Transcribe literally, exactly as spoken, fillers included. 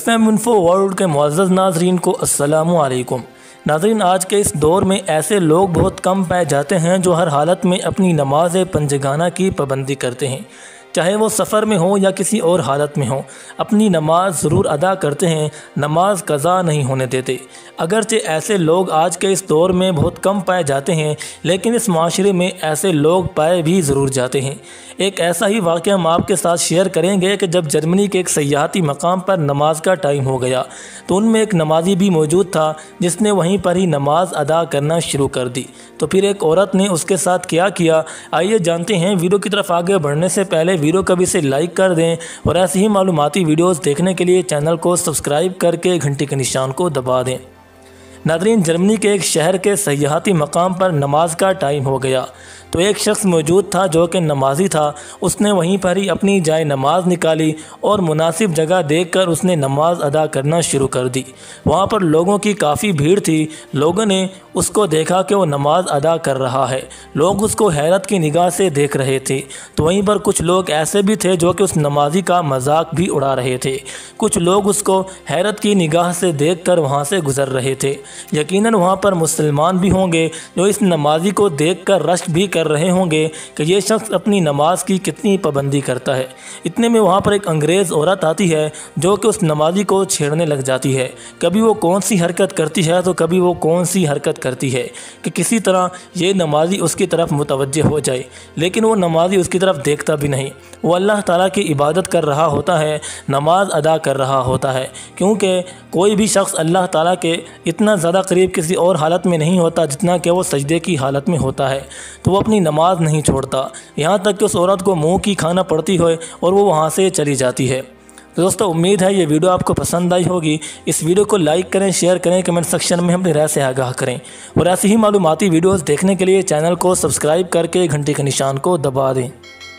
Fam info world के मुअज़्ज़ज़ नाज़रीन को अस्सलामु अलैकुम। नाज़रीन, आज के इस दौर में ऐसे लोग बहुत कम पाए जाते हैं जो हर हालत में अपनी नमाज पंजगाना की पाबंदी करते हैं, चाहे वो सफ़र में हो या किसी और हालत में हो। अपनी नमाज ज़रूर अदा करते हैं, नमाज कज़ा नहीं होने देते। अगरचे ऐसे लोग आज के इस दौर में बहुत कम पाए जाते हैं, लेकिन इस माशरे में ऐसे लोग पाए भी ज़रूर जाते हैं। एक ऐसा ही वाक़या हम आपके साथ शेयर करेंगे कि जब जर्मनी के एक सयाहती मकाम पर नमाज का टाइम हो गया तो उनमें एक नमाजी भी मौजूद था जिसने वहीं पर ही नमाज अदा करना शुरू कर दी। तो फिर एक औरत ने उसके साथ क्या किया, आइए जानते हैं। वीडियो की तरफ आगे बढ़ने से पहले वीडियो को भी इसे लाइक कर दें और ऐसी ही मालूमाती वीडियोस देखने के लिए चैनल को सब्सक्राइब करके घंटी के निशान को दबा दें। नाज़रीन, जर्मनी के एक शहर के सयाहती मकाम पर नमाज का टाइम हो गया तो एक शख्स मौजूद था जो कि नमाजी था। उसने वहीं पर ही अपनी जाए नमाज निकाली और मुनासिब जगह देखकर उसने नमाज अदा करना शुरू कर दी। वहाँ पर लोगों की काफ़ी भीड़ थी। लोगों ने उसको देखा कि वो नमाज अदा कर रहा है। लोग उसको हैरत की निगाह से देख रहे थे। तो वहीं पर कुछ लोग ऐसे भी थे जो कि उस नमाजी का मजाक भी उड़ा रहे थे। कुछ लोग उसको हैरत की निगाह से देख कर वहाँ से गुज़र रहे थे। यकीनन वहाँ पर मुसलमान भी होंगे जो इस नमाजी को देख कर रश्क भी कर रहे होंगे कि ये शख्स अपनी नमाज की कितनी पाबंदी करता है। इतने में वहाँ पर एक अंग्रेज़ औरत आती है जो कि उस नमाजी को छेड़ने लग जाती है। कभी वो कौन सी हरकत करती है तो कभी वो कौन सी हरकत करती है कि किसी तरह ये नमाजी उसकी तरफ मुतवज्जे हो जाए, लेकिन वो नमाजी उसकी तरफ देखता भी नहीं। वो अल्लाह ताला की इबादत कर रहा होता है, नमाज अदा कर रहा होता है, क्योंकि कोई भी शख्स अल्लाह ताला के इतना ज़्यादा करीब किसी और हालत में नहीं होता जितना कि वो सजदे की हालत में होता है। तो वो अपनी नमाज नहीं छोड़ता, यहाँ तक कि उस औरत को मुंह की खाना पड़ती हो और वो वहाँ से चली जाती है। तो दोस्तों, उम्मीद है ये वीडियो आपको पसंद आई होगी। इस वीडियो को लाइक करें, शेयर करें, कमेंट सेक्शन में अपनी राय से आगाह करें और ऐसी ही मालूमाती वीडियोस देखने के लिए चैनल को सब्सक्राइब करके घंटी के निशान को दबा दें।